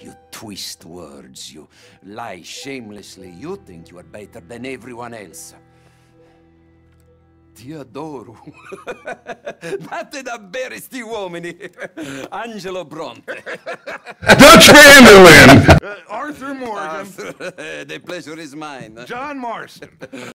You twist words, you lie shamelessly, you think you are better than everyone else. Ti adoro. Date da bere sti uomini. Angelo Bronte. Dutch Van der Linde. Arthur Morgan. The pleasure is mine. John Marston.